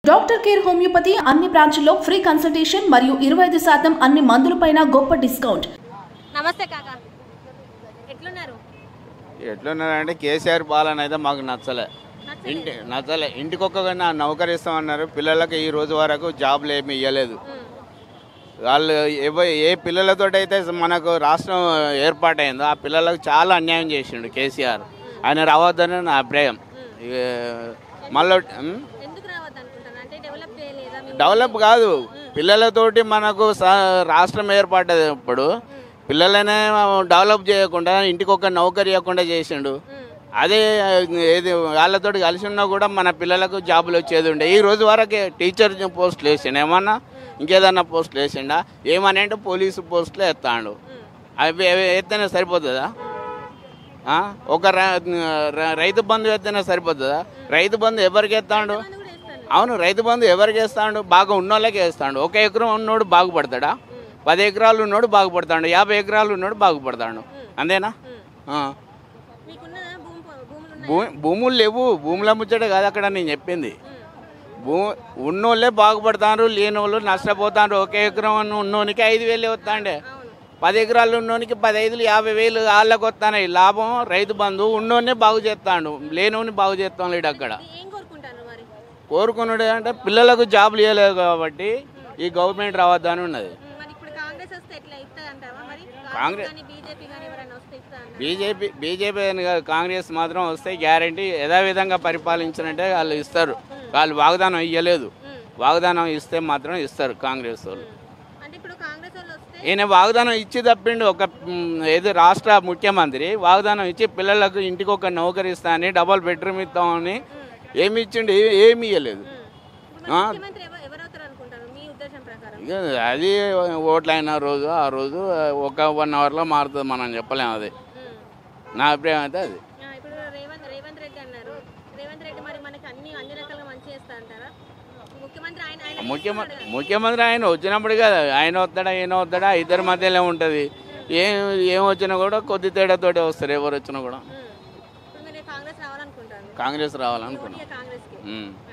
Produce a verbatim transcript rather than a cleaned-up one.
Doctor care homeopathy అన్ని బ్రాంచ్ల్లో free consultation మరియు ఇరవై ఐదు శాతం అన్ని మందులపైన గొప్ప డిస్కౌంట్. నమస్తే కాకా, ఎట్లున్నారు? ఎట్లున్నారంటే కేసీఆర్ పాలన అయితే మాకు నచ్చలే. ఇంటి నచ్చలే ఇంటికొక నౌకరీ ఇస్తామన్నారు. పిల్లలకు ఈ రోజు వరకు జాబ్లు ఏమి ఇవ్వలేదు. వాళ్ళు ఏ పిల్లలతో అయితే మనకు రాష్ట్రం ఏర్పాటైందో ఆ పిల్లలకు చాలా అన్యాయం చేసిండు కేసీఆర్. ఆయన రావద్దని నా అభిప్రాయం. మళ్ళీ డెవలప్ కాదు, పిల్లలతోటి మనకు రాష్ట్రం ఏర్పడ్డప్పుడు పిల్లలనే డెవలప్ చేయకుండా ఇంటికి ఒక నౌకరీ ఇవ్వకుండా చేసిండు. అదే ఏది వాళ్ళతో కలిసి ఉన్నా కూడా మన పిల్లలకు జాబులు వచ్చేది ఉండే. ఈ రోజు వరకే టీచర్ పోస్టులు వేసిండు, ఏమన్నా ఇంకేదన్నా పోస్టులు వేసిండా? ఏమని అంటే పోలీసు పోస్టులు ఎత్తాడు. అవి ఎత్తేనే సరిపోతుందా? ఒక రైతు బంధు ఎత్తేనే సరిపోతుందా? రైతు బంధు ఎవరికి ఎత్తాడు? అవును, రైతు బంధు ఎవరికి వేస్తాడు? బాగా ఉన్నోళ్ళకే వేస్తాడు. ఒక ఎకరం ఉన్నోడు బాగుపడతాడా? పది ఎకరాలు ఉన్నోడు బాగుపడతాడు, యాభై ఎకరాలు ఉన్నోడు బాగుపడతాడు. అంతేనా? భూ భూములు లేవు, భూముల ముచ్చట కాదు అక్కడ నేను చెప్పింది. భూ ఉన్నోళ్ళే బాగుపడతారు, లేని వాళ్ళు నష్టపోతారు. ఒక ఎకరం ఉన్నోనికి ఐదు వేలు వస్తాండే, పది ఎకరాలు ఉన్నోనికి పదైదులు యాభై వేలు వాళ్ళకి వస్తాయి లాభం. రైతు బంధు ఉన్నోనే బాగు చేస్తాడు, లేనిని బాగు చేస్తాడు. అక్కడ కోరుకున్నాడు అంటే పిల్లలకు జాబులు ఇవ్వలేదు కాబట్టి ఈ గవర్నమెంట్ రావద్దని ఉన్నది. కాంగ్రెస్ బీజేపీ బీజేపీ కాంగ్రెస్ మాత్రం వస్తే గ్యారంటీ యథావిధంగా పరిపాలించారంటే వాళ్ళు ఇస్తారు. వాళ్ళు వాగ్దానం ఇవ్వలేదు, వాగ్దానం ఇస్తే మాత్రం ఇస్తారు కాంగ్రెస్ వాళ్ళు. ఈయన వాగ్దానం ఇచ్చి తప్పిండు. ఒక ఏది రాష్ట్ర ముఖ్యమంత్రి వాగ్దానం ఇచ్చి పిల్లలకు ఇంటికి ఒక నౌకరీ ఇస్తా అని, డబల్ బెడ్రూమ్ ఇస్తామని ఏమి ఇచ్చిండు? ఏమి ఇవ్వలేదు. అది ఓట్లైన రోజు ఆ రోజు ఒక వన్ అవర్లో మారుతుంది, మనం చెప్పలేము. అది నా అభిప్రాయం అయితే అది. ముఖ్యమంత్రి ముఖ్యమంత్రి ఆయన వచ్చినప్పుడు కదా, ఆయన వస్తాడా ఈయన వస్తాడా ఇద్దరి మధ్యలో ఉంటుంది. ఏం ఏం వచ్చినా కూడా కొద్ది తేడాతోటి వస్తారు. ఎవరు వచ్చినా కూడా కాంగ్రెస్ రావాలనుకున్నాం.